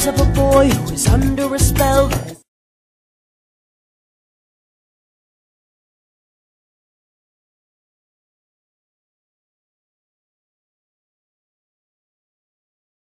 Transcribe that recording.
dreams of a boy who is under a spell.